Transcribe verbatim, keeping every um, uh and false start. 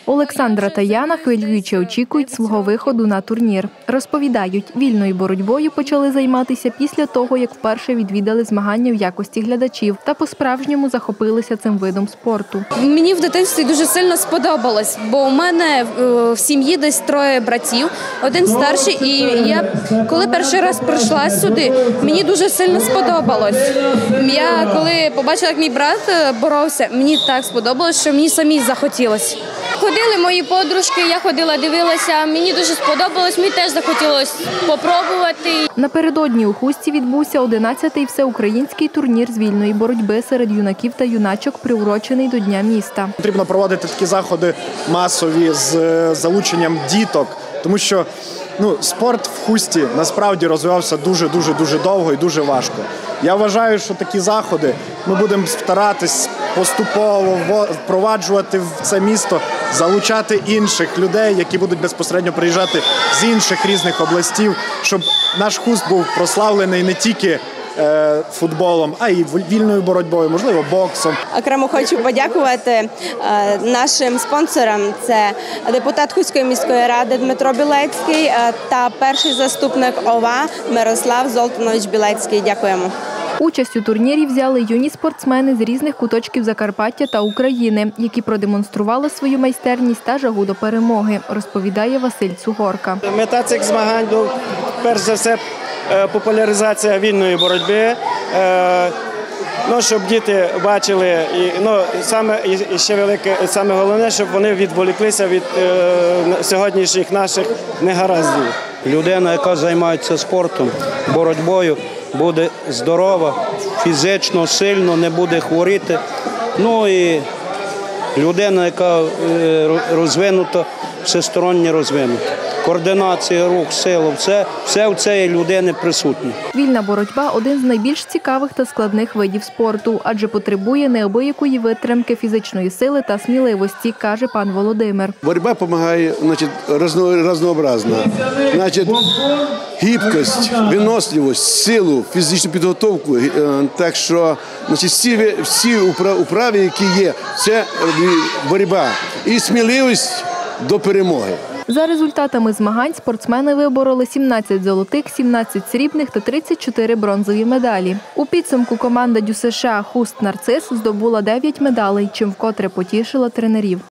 Олександра та Яна хвилююче очікують свого виходу на турнір. Розповідають, вільною боротьбою почали займатися після того, як вперше відвідали змагання в якості глядачів та по-справжньому захопилися цим видом спорту. Мені в дитинстві дуже сильно сподобалось, бо у мене в сім'ї десь троє братів, один старший, і я, коли перший раз прийшла сюди, мені дуже сильно сподобалось. Я, коли побачила, як мій брат боровся, мені так сподобалось, що мені самій захотілося. Ходили мої подружки, я ходила, дивилася, мені дуже сподобалось, мені теж захотілося спробувати. Напередодні у Хустці відбувся одинадцятий всеукраїнський турнір з вільної боротьби серед юнаків та юначок, приурочений до Дня міста. Потрібно проводити такі заходи масові з залученням діток, тому що ну, спорт в Хустці насправді розвивався дуже-дуже-дуже довго і дуже важко. Я вважаю, що такі заходи ми будемо старатись поступово впроваджувати в це місто, залучати інших людей, які будуть безпосередньо приїжджати з інших різних областей, щоб наш Хуст був прославлений не тільки е, футболом, а й вільною боротьбою, можливо, боксом. Окремо хочу подякувати е, нашим спонсорам. Це депутат Хустської міської ради Дмитро Білецький е, та перший заступник ОВА Мирослав Золтанович Білецький. Дякуємо. Участь у турнірі взяли юні спортсмени з різних куточків Закарпаття та України, які продемонстрували свою майстерність та жагу до перемоги, розповідає Василь Цугорка. Мета цих змагань, перш за все, популяризація вільної боротьби, ну, щоб діти бачили, і, ну, саме, і ще велике, саме головне, щоб вони відволіклися від е, сьогоднішніх наших негараздів. Людина, яка займається спортом, боротьбою, буде здорова, фізично, сильно, не буде хворіти. Ну і людина, яка розвинута, всесторонньо розвинута. Координація рук, сила, все, все в цієї людини присутнє. Вільна боротьба – один з найбільш цікавих та складних видів спорту, адже потребує неабиякої витримки, фізичної сили та сміливості, каже пан Володимир. Боротьба допомагає, значить, разнообразно. Значить, гибкость, виносливість, силу, фізичну підготовку. Так що, значить, всі, всі управи, які є, це боротьба і сміливість до перемоги. За результатами змагань спортсмени вибороли сімнадцять золотих, сімнадцять срібних та тридцять чотири бронзові медалі. У підсумку команда ДЮСШ «Хуст Нарцис» здобула дев'ять медалей, чим вкотре потішила тренерів.